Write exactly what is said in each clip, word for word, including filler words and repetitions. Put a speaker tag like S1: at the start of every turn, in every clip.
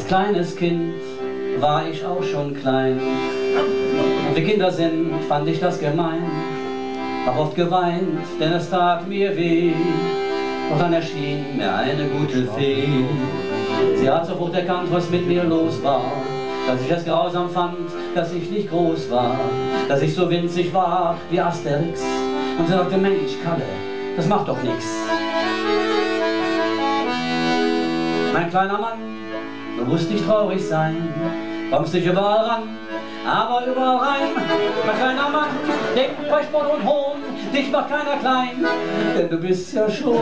S1: Als kleines Kind war ich auch schon klein. Und wie Kinder sind, fand ich das gemein. Hab oft geweint, denn es tat mir weh. Doch dann erschien mir eine gute Fee. Sie hat sofort erkannt, was mit mir los war. Dass ich es grausam fand, dass ich nicht groß war. Dass ich so winzig war wie Asterix. Und sie sagte, Mensch, Kalle, das macht doch nix. Mein kleiner Mann, du musst nicht traurig sein. Kommst nicht überall ran, aber überall rein. Mein kleiner Mann, denk bei Spott und Hohn, dich macht keiner klein, denn du bist ja schon.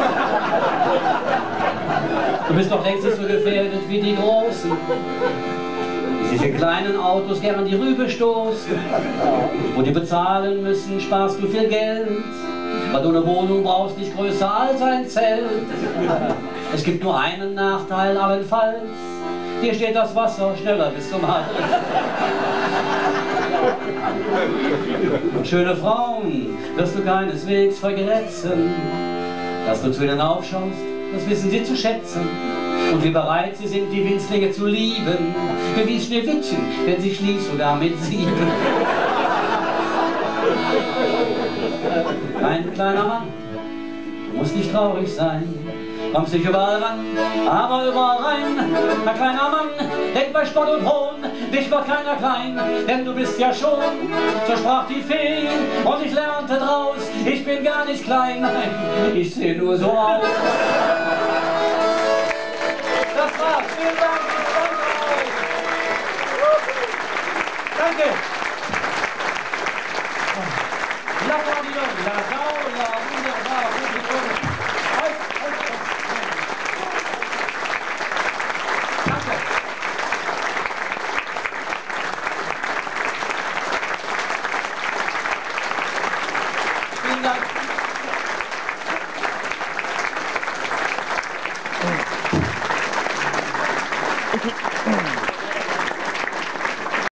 S1: Du bist doch längst nicht so gefährdet wie die Großen, die sich in kleinen Autos gern die Rübe stoßen. Wo die bezahlen müssen, sparst du viel Geld, weil du eine Wohnung brauchst, nicht größer als ein Zelt. Es gibt nur einen Nachteil allenfalls, hier steht das Wasser schneller bis zum Hals. Und schöne Frauen wirst du keineswegs vergrätzen. Dass du zu ihnen aufschaust, das wissen sie zu schätzen. Und wie bereit sie sind, die Winzlinge zu lieben. Wie Schneewittchen, denn sie schließt sogar mit sieben. Ein kleiner Mann, du musst nicht traurig sein. Kommst nicht überall ran, aber überall rein. Ein kleiner Mann, denk bei Spott und Hohn, dich macht keiner klein, denn du bist ja schon. So sprach die Fee und ich lernte draus, ich bin gar nicht klein, nein, ich seh nur so aus. Das war's, vielen Dank, danke euch. Danke. La, la, la, la, la, wunderbar, Publikum.